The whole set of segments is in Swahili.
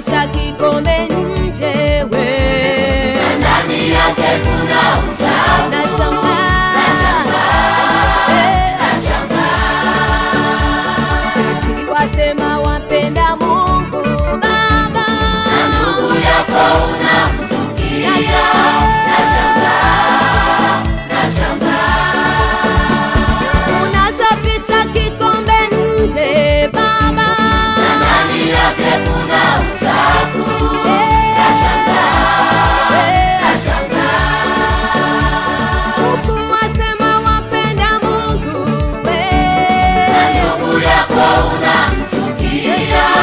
Unasafisha kikombe nje we, na ndani yake kuna uchafu. Nashangaa eti wasema wapenda Mungu Baba, na ndugu yako unamchukia. Unasafisha kikombe nje Baba, na ndani yake kuna uchafu. huku wasema wapenda Mungu we, Na ndugu yako unamchukia.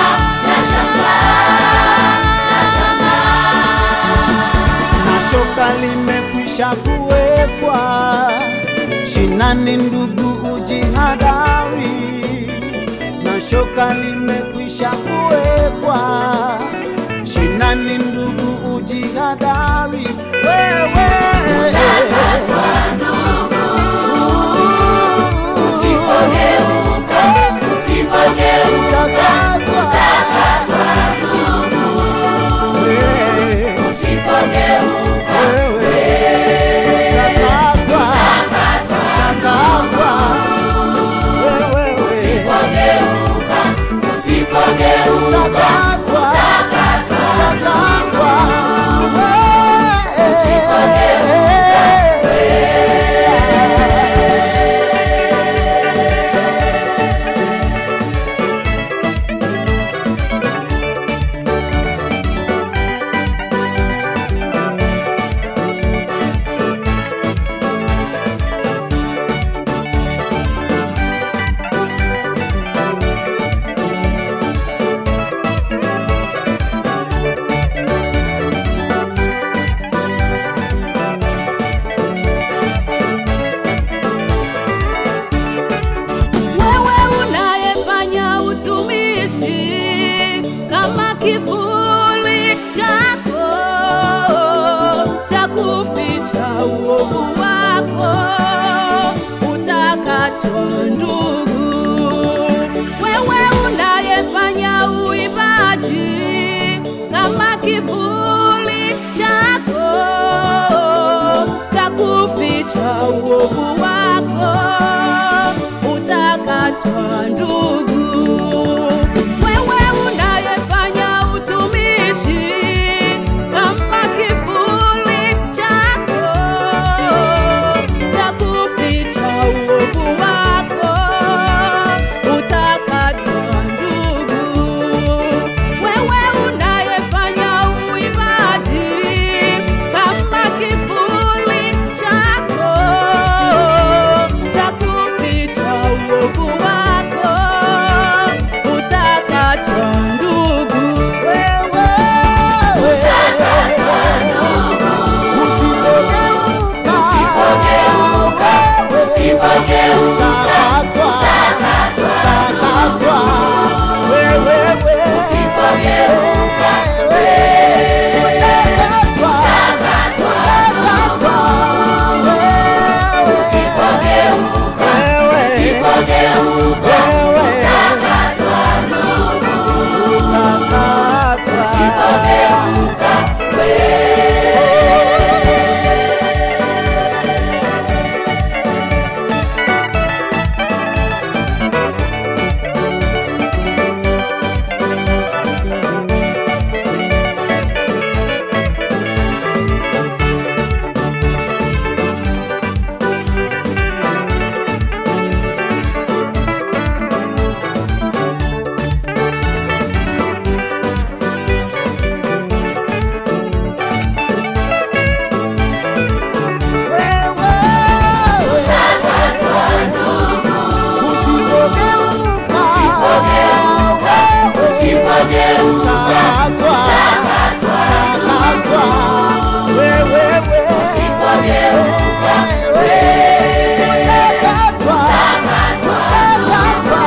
Na shoka limekwisha kuwekwa shinani, ndugu ujihadhari. Na shoka limekwisha kuwekwa shinani, ndugu ujihadhari. Wewe Utakatwa ndugu, usipogeuka. utakatwa. ndugu, Wewe usipogeuka. utakatwa. Utakatwa. Wewe Usipogeuka. utakatwa. Utakatwa. wewe unayefanya utumishi kama kivuli chako cha kuficha uovu wako, utakatwa ndugu. Wewe unayefanya uimbaji kama kivuli chako cha kuficha uovu wako, utakatwa ndugu. Wewe unayefanya utumishi kama kivuli chako cha kuficha uovu wako, utakatwa ndugu. Wewe unayefanya uimbaji kama kivuli chako cha kuficha uovu wako, utakatwa ndugu. Wewe usipogeuka. Utakatwa. Wewe Usipogeuka. utakatwa. Utakatwa. Usipogeuka. Wewe Utakatwa ndugu, utakatwa. usipogeuka.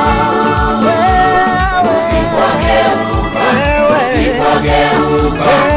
Usipogeuka